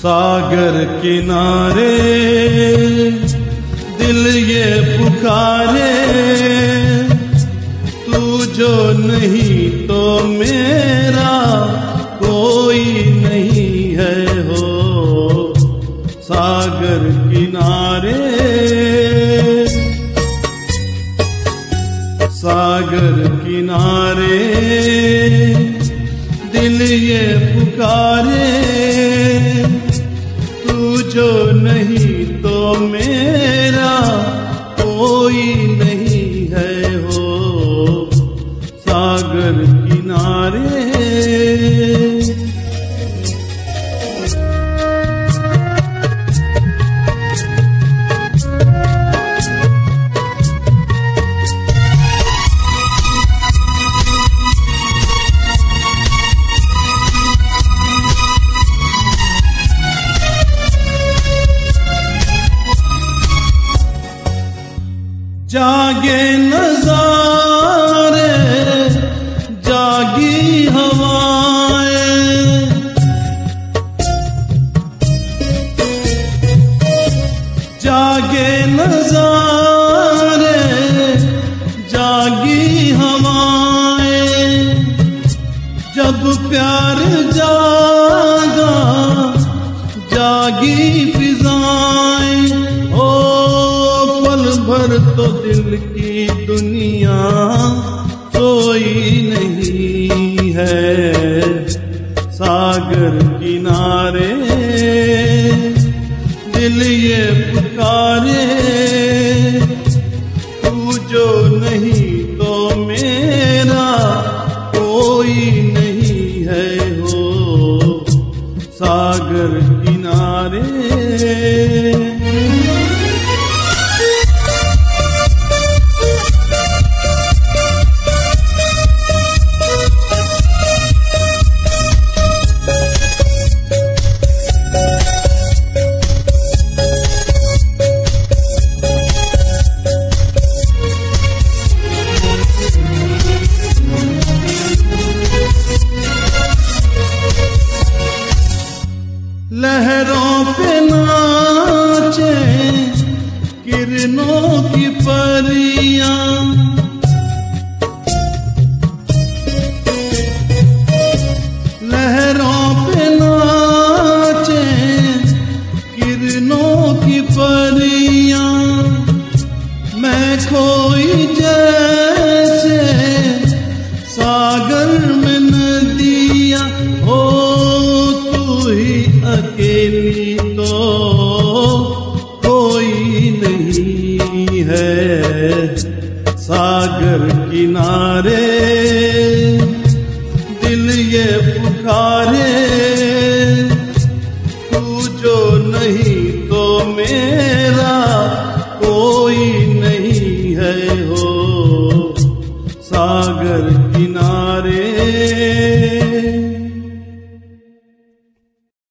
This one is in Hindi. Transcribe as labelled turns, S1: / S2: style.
S1: सागर किनारे दिल ये पुकारे, तू जो नहीं तो मेरा कोई नहीं है हो। सागर किनारे, सागर किनारे दिल ये पुकारे, तू जो नहीं तो मेरा कोई नहीं है हो। सागर किनारे, जागे नजारे जागी हवाएं, जागे नजारे जागी हवाएं, जब प्यार जागा जागी फिजाएं। ओ पल भर तो दिल की दुनिया सोई नहीं है। सागर किनारे दिल ये पुकारे, तू जो नहीं तो मेरा कोई नहीं है हो। सागर किनारे, लहरों पे नाचे किरणों की परियां, लहरों पे नाचे किरणों की परियां। मैं खोई जैसे सागर में नदियां, ओ तू ही अकेली तो कोई नहीं है। सागर किनारे दिल ये पुकारे, तू जो नहीं तो मेरा कोई नहीं है हो। सागर किनारे।